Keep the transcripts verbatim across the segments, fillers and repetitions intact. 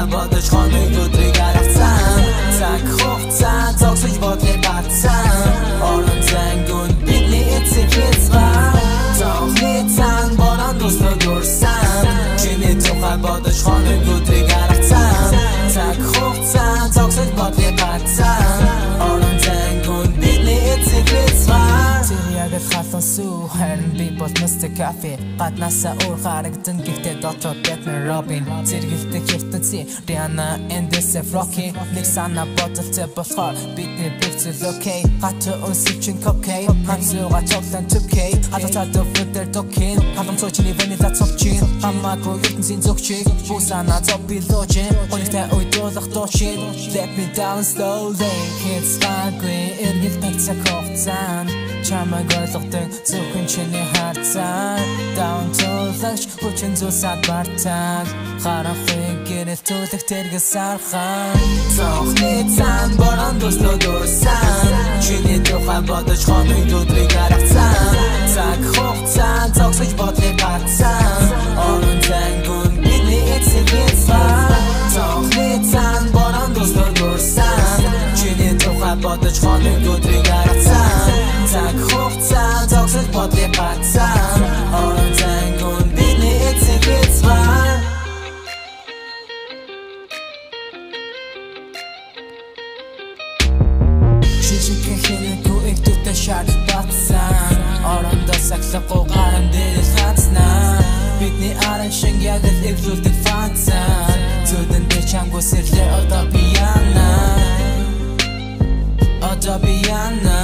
бодож хоног өдрийг аргацсан цаг хугацаа зогсож бодлыг гарцсан орон зайгүн бидний эцэг хязгаар цогны цаан борон дуслаад урсан чиний тухай бодож хоног өдрийг аргацсан цаг хугацаа зогсож бодлыг гарцсан орон зайгүн бидний эцэг хязгаар яг халуун сүү харин би бол мистер кафе гаднасаа уур харагдан гэхдээ дотроо Batman Robin зэрэгэлдэх ертөнцийн Rihanna and this is Rocky нэг санаа бодолтой болохоор бидний бүгд окей гатуу өнсөж кокей хансууга цоглон түкей хатацаад өдөр токин хатамцоо чиний ванила цогчин хамаагүй ертөнцийн зөвчийг бусана цопиложин онигтай ойдолох точин let me down slowly kids bagгүй эргэлдэг цаг хугацаанд чамайг ойлгодог зөвхөн чиний харцаа down to lunch хүчин зүйлсад бартаг харахыг гэрэл түлэх тэрэг Sarxan цохны цаан борон дуслаад урсан чиний тухай бодож хоног өдрийг аргацсан цаг хугацаа зогсож бодлыг гарцсан орон зайгүн бидний эцэг хязгаар цохны цаан борон дуслаад урсан чиний тухай бодож хоног өдрийг аргацсан цаг хугацаа зогсож бодлыг гарцсан орон зайгүн бидний эцэг хязгаар Шишикэхэнэгүй их тутэ шар батсан орондоо сахлахгүй гарам дээр хацнаа бидний аран шиг яг л эвлүүлдэг фанцан зүдэн дээр чамгүй сэрлээ одоо би яана одоо би яана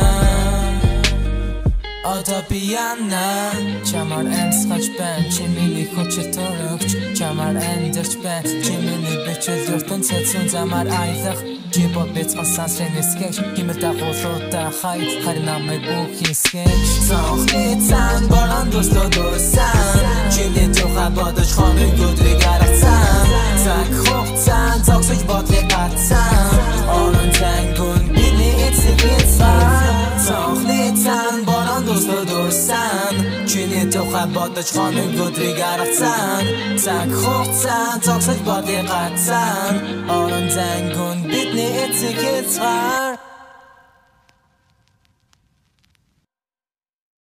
Одоо би яана чамаар Erxlegch байн чимээний хүчил төрөгч чамаар амьдарч байн чимээний бичил ертөнцийн цэцэн замаар аялах жибо бэцхан сансрын Erxlegch химэр дагуулуудаа хай харин намайг бүх хэсгэж цохны цаан борон дуслаад урсан чиний тухай бодож хоног өдрийг аргацсан цаг хугацаа зогсож бодлыг гарцсан орон зайгүн бидний эцэг хязгаар цохны цаан борон дуслаад урсан чиний тухай бодож хоног өдрийг аргацсан цаг хугацаа зогсож бодлыг гарцсан орон зайгүн бидний эцэг хязгаар